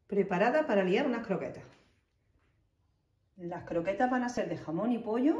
preparada para liar unas croquetas. Las croquetas van a ser de jamón y pollo.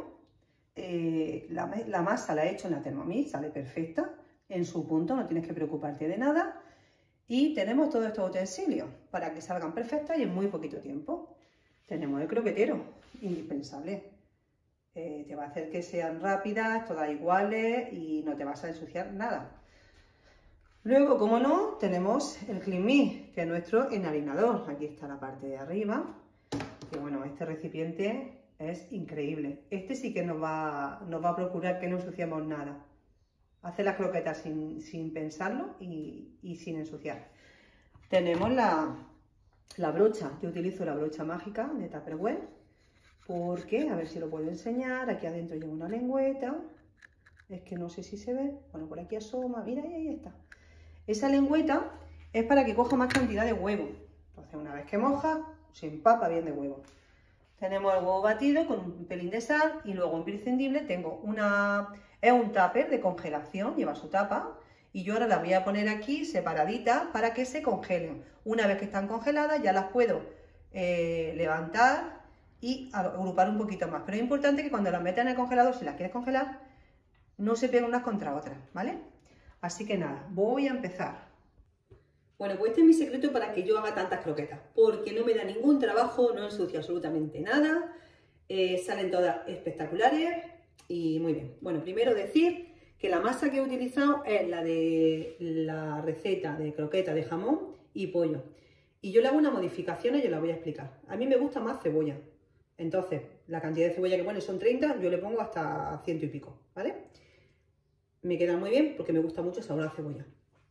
La masa la he hecho en la Thermomix, sale perfecta, en su punto, no tienes que preocuparte de nada. Y tenemos todos estos utensilios para que salgan perfectas y en muy poquito tiempo. Tenemos el croquetero, indispensable. Te va a hacer que sean rápidas, todas iguales y no te vas a ensuciar nada. Luego, como no, tenemos el Clean Me, que es nuestro enharinador. Aquí está la parte de arriba. Que bueno, este recipiente es increíble. Este sí que nos va a procurar que no ensuciemos nada. Hace las croquetas sin pensarlo y sin ensuciar. Tenemos la brocha. Yo utilizo la brocha mágica de Tupperware. Porque, a ver si lo puedo enseñar. Aquí adentro lleva una lengüeta. Es que no sé si se ve. Bueno, por aquí asoma. Mira, ahí está. Esa lengüeta es para que coja más cantidad de huevo. Entonces, una vez que moja, se empapa bien de huevo. Tenemos el huevo batido con un pelín de sal y luego imprescindible tengo es un tupper de congelación, lleva su tapa y yo ahora las voy a poner aquí separaditas para que se congelen. Una vez que están congeladas ya las puedo levantar y agrupar un poquito más. Pero es importante que cuando las metas en el congelador, si las quieres congelar, no se peguen unas contra otras, ¿vale? Así que nada, voy a empezar. Bueno, pues este es mi secreto para que yo haga tantas croquetas, porque no me da ningún trabajo, no ensucio absolutamente nada, salen todas espectaculares y muy bien. Bueno, primero decir que la masa que he utilizado es la de la receta de croqueta de jamón y pollo. Y yo le hago unas modificaciones y os las voy a explicar. A mí me gusta más cebolla, entonces la cantidad de cebolla que pone son 30, yo le pongo hasta 100 y pico, ¿vale? Me queda muy bien porque me gusta mucho el sabor a cebolla.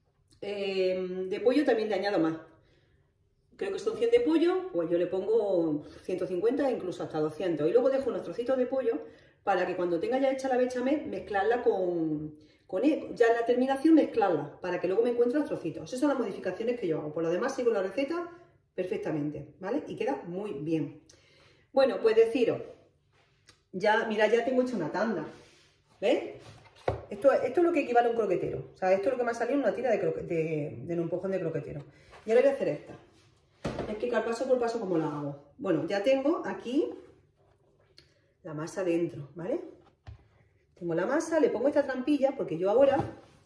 De pollo también le añado más. Creo que son 100 de pollo, pues yo le pongo 150 e incluso hasta 200. Y luego dejo unos trocitos de pollo para que cuando tenga ya hecha la bechamel, mezclarla ya en la terminación mezclarla, para que luego me encuentre los trocitos. Esas son las modificaciones que yo hago. Por lo demás sigo la receta perfectamente, ¿vale? Y queda muy bien. Bueno, pues deciros, mira, ya tengo hecha una tanda, ¿ves? Esto es lo que equivale a un croquetero. O sea, esto es lo que me ha salido en una tira de un empujón de croquetero. Y ahora voy a hacer esta. Voy a explicar paso por paso cómo la hago. Bueno, ya tengo aquí la masa dentro, ¿vale? Tengo la masa, le pongo esta trampilla porque yo ahora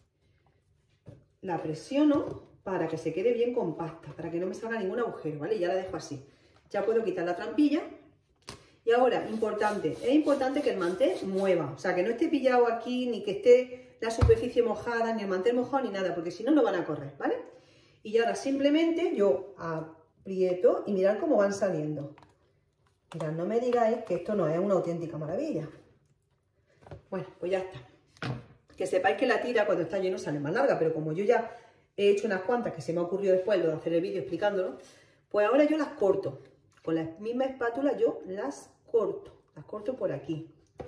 la presiono para que se quede bien compacta, para que no me salga ningún agujero, ¿vale? Y ya la dejo así. Ya puedo quitar la trampilla. Y ahora, es importante que el mantel mueva, o sea, que no esté pillado aquí, ni que esté la superficie mojada, ni el mantel mojado, ni nada, porque si no, no van a correr, ¿vale? Y ahora simplemente yo aprieto y mirad cómo van saliendo. Mirad, no me digáis que esto no es una auténtica maravilla. Bueno, pues ya está. Que sepáis que la tira cuando está lleno sale más larga, pero como yo ya he hecho unas cuantas que se me ha ocurrido después de hacer el vídeo explicándolo, pues ahora yo las corto. Con la misma espátula yo las corto por aquí.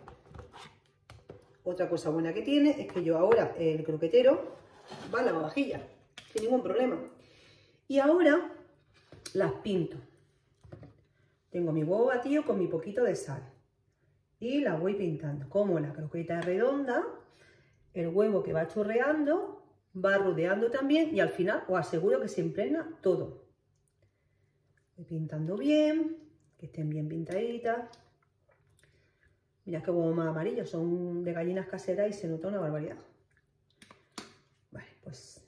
Otra cosa buena que tiene es que yo ahora el croquetero va a la lavavajillas, sin ningún problema. Y ahora las pinto. Tengo mi huevo batido con mi poquito de sal. Y las voy pintando. Como la croqueta es redonda, el huevo que va chorreando, va rodeando también y al final os aseguro que se impregna todo. Voy pintando bien, que estén bien pintaditas. Mirad qué huevos más amarillos, son de gallinas caseras y se nota una barbaridad. Vale, pues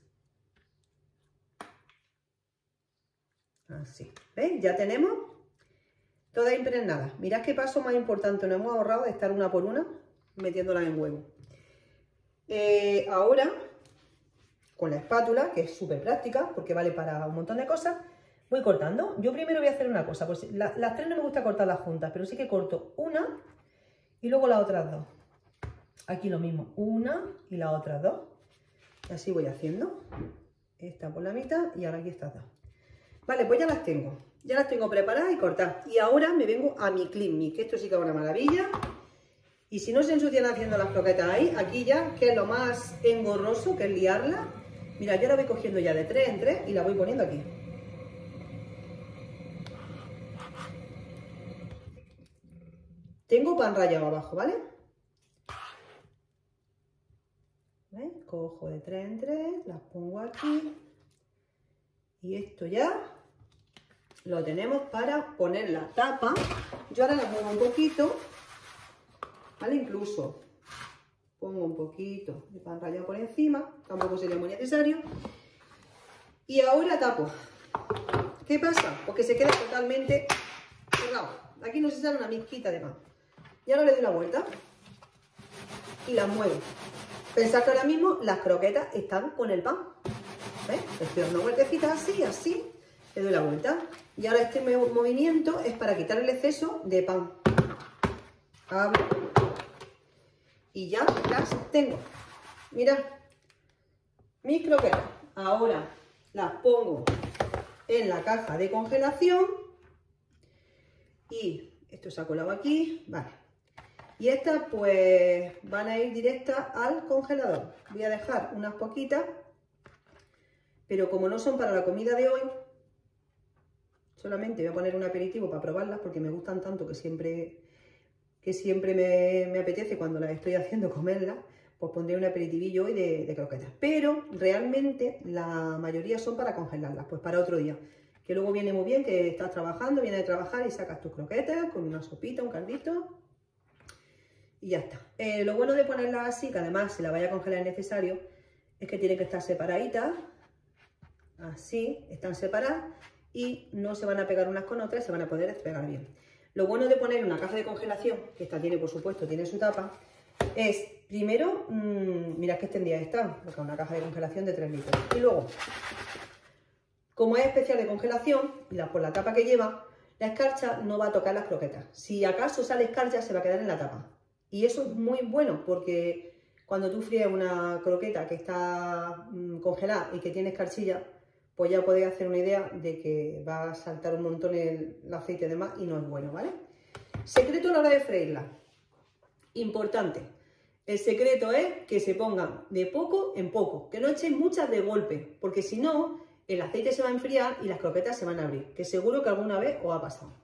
así. ¿Veis? Ya tenemos todas impregnadas. Mirad qué paso más importante nos hemos ahorrado de estar una por una metiéndolas en huevo. Ahora, con la espátula, que es súper práctica porque vale para un montón de cosas, voy cortando. Yo primero voy a hacer una cosa, pues las tres no me gusta cortarlas juntas, pero sí que corto una y luego las otras dos. Aquí lo mismo, una y las otras dos. Y así voy haciendo. Esta por la mitad y ahora aquí estas dos. Vale, pues ya las tengo preparadas y cortadas. Y ahora me vengo a mi Clean Me, que esto sí que es una maravilla. Y si no se ensucian haciendo las croquetas ahí, aquí ya, que es lo más engorroso, que es liarla. Mira, yo la voy cogiendo ya de 3 en 3 y la voy poniendo aquí. Tengo pan rallado abajo, ¿vale? ¿Ves? Cojo de 3 en 3, las pongo aquí. Y esto ya lo tenemos para poner la tapa. Yo ahora la muevo un poquito, ¿vale? Incluso pongo un poquito de pan rallado por encima, tampoco sería muy necesario. Y ahora tapo. ¿Qué pasa? Porque se queda totalmente cerrado. Aquí nos sale una mezquita de pan. Y ahora le doy la vuelta y la muevo. Pensad que ahora mismo las croquetas están con el pan. ¿Ves? Estoy dando una vueltecita así, así. Le doy la vuelta. Y ahora este movimiento es para quitar el exceso de pan. Abro. Y ya las tengo. Mirad. Mis croquetas. Ahora las pongo en la caja de congelación. Y esto se ha colado aquí. Vale. Y estas pues van a ir directas al congelador. Voy a dejar unas poquitas. Pero como no son para la comida de hoy, solamente voy a poner un aperitivo para probarlas porque me gustan tanto que siempre me apetece cuando las estoy haciendo comerlas, pues pondré un aperitivillo hoy de croquetas. Pero realmente la mayoría son para congelarlas, pues para otro día. Que luego viene muy bien que estás trabajando, vienes de trabajar y sacas tus croquetas con una sopita, un caldito y ya está. Lo bueno de ponerlas así, que además si la vaya a congelar es necesario, es que tienen que estar separaditas. Así, están separadas y no se van a pegar unas con otras, se van a poder despegar bien. Lo bueno de poner una caja de congelación, que esta tiene, por supuesto, tiene su tapa, es, primero, mirad qué extendida está, porque es una caja de congelación de 3 litros. Y luego, como es especial de congelación, por la tapa que lleva, la escarcha no va a tocar las croquetas. Si acaso sale escarcha, se va a quedar en la tapa. Y eso es muy bueno, porque cuando tú fríes una croqueta que está congelada y que tiene escarchilla, pues ya podéis hacer una idea de que va a saltar un montón el aceite de más y no es bueno, ¿vale? Secreto a la hora de freírla. Importante. El secreto es que se pongan de poco en poco, que no echéis muchas de golpe, porque si no, el aceite se va a enfriar y las croquetas se van a abrir, que seguro que alguna vez os ha pasado.